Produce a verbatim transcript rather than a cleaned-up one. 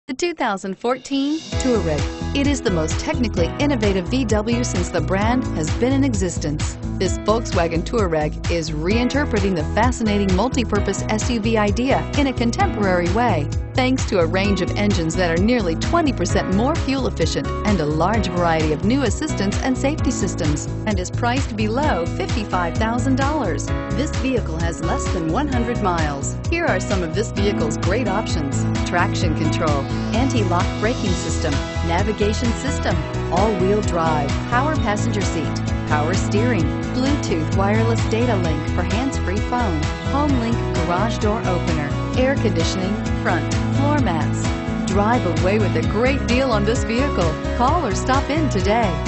The two thousand fourteen Touareg. It is the most technically innovative V W since the brand has been in existence. This Volkswagen Touareg is reinterpreting the fascinating multi-purpose S U V idea in a contemporary way, thanks to a range of engines that are nearly twenty percent more fuel efficient and a large variety of new assistance and safety systems, and is priced below fifty-five thousand dollars. This vehicle has less than one hundred miles. Here are some of this vehicle's great options: traction control, anti-lock braking system, navigation system, all-wheel drive, power passenger seat, power steering, Bluetooth wireless data link for hands-free phone, HomeLink garage door opener, air conditioning, front, floor mats. Drive away with a great deal on this vehicle. Call or stop in today.